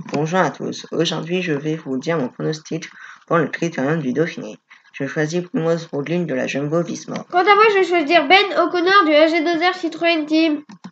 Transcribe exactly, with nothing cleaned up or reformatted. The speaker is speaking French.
Bonjour à tous. Aujourd'hui, je vais vous dire mon pronostic pour le Critérium du Dauphiné. Je choisis Primoz Roglic de la Jumbo Visma. Quant à moi, je vais choisir Ben O'Connor du A G deux R Citroën Team.